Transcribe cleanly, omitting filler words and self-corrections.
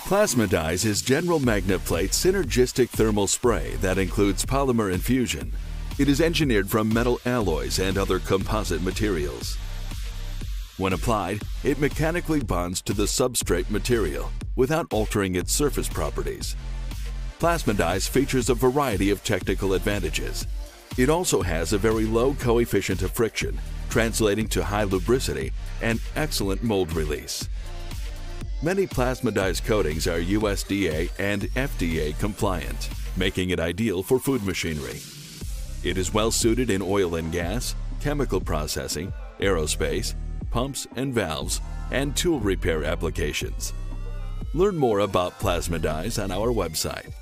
Plasmadize is General Magnaplate synergistic thermal spray that includes polymer infusion. It is engineered from metal alloys and other composite materials. When applied, it mechanically bonds to the substrate material without altering its surface properties. Plasmadize features a variety of technical advantages. It also has a very low coefficient of friction, translating to high lubricity and excellent mold release. Many Plasmadize coatings are USDA and FDA compliant, making it ideal for food machinery. It is well suited in oil and gas, chemical processing, aerospace, pumps and valves, and tool repair applications. Learn more about Plasmadize on our website.